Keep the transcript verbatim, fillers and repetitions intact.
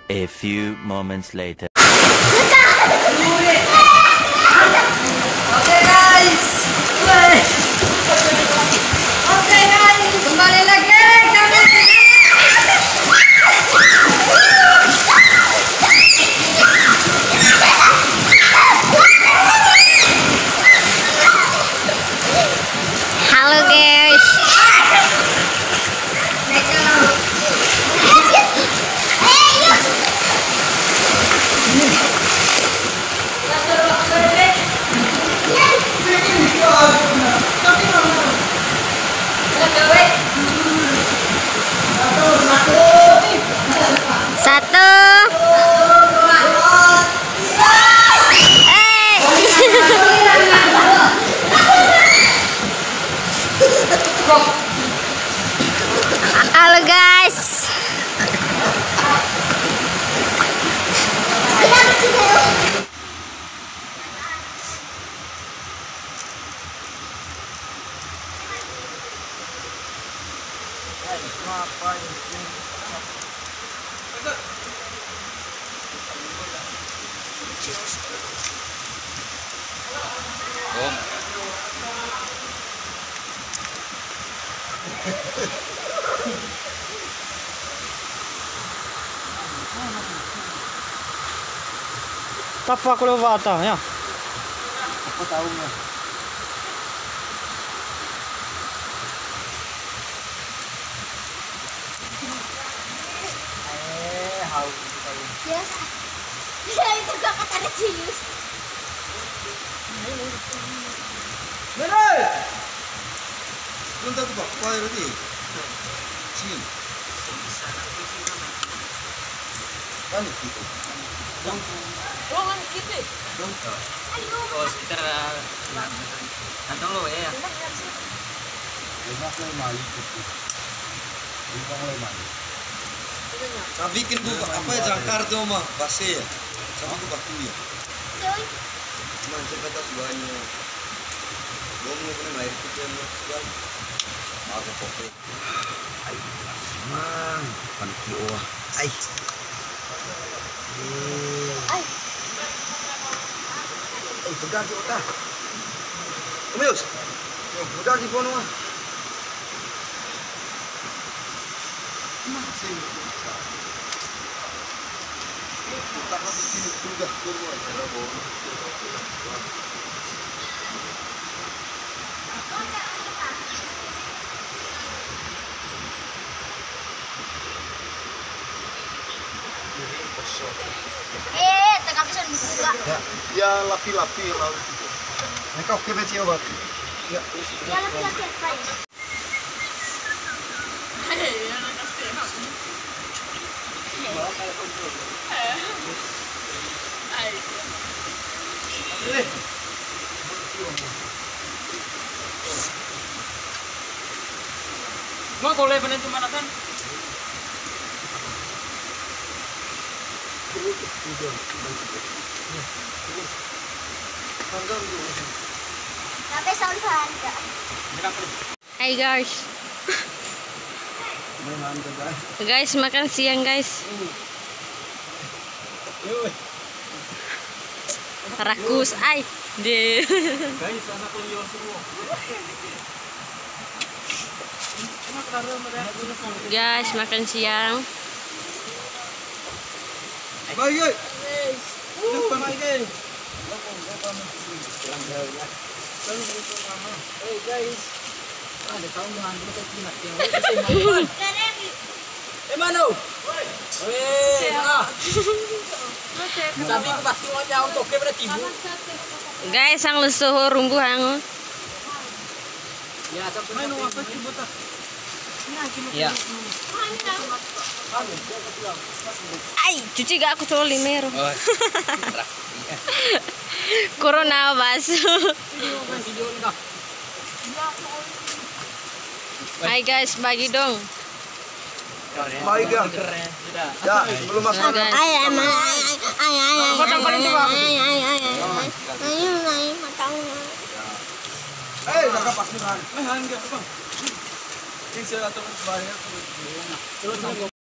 A few moments later. Oke guys, oke guys, kembali lagi kami. Halo guys. Satu. Eh. Halo guys. Om. Tapa ko bata ya. Apa tahunya? Eh, haus tahu. Biasa. Ya itu gak kata Rejius. Bener. Belum tahu pak, apa ini? Sini. Kan gitu. Oh kan gitu. Oh sekitar kantong lo ya. Lima kali mali gitu. Lima kali mali. Saya bikin buku apa ya jangkar tuh mah base ya. Sama buku batu ya. Cuma cerita sebanyak. Belum mungkin air putih yang sekali. Aku kopi. Ay, man, paniki oh. Ay. Ay. Eh, pegang di otak. Umius. Pegang di phone mah. Masih. Kita harus sini juga keluar cara bawa. Eh, tengah bisa dibuka. Ya, ya lapi-lapi lalu itu. Mereka oke beci obat. Ya, Ya laki-laki apa ya? Mau kau lepas nanti mana kan? Tapi sound harga. Hai guys. Guys makan siang guys. Rakus ai deh. Guys anak liur semua. Guys makan siang. baik guys. Depan baik guys. Hey guys. Ada tahun dengan kita kinak yang Keren. Eh mana? Weh, ah. Tapi aku pasti mau jauh untuk ke berarti ibu. Guys ang lusuh rumbuh ang. Ya, tapi main apa sih buta? Ya. Ay, cuci gak aku coli mero. Corona basu. Hai guys, bagi dong. Baik ya. Ya, belum masuk. Guys. Ay, ay, ay, ay, ay, ay, Potong paling di bawah. ay, ay, ay, ay. Ayun, ay, matang na. Eh, jaga pasti kan. Eh, enggak, Bang. Ini saya atur bayar terus.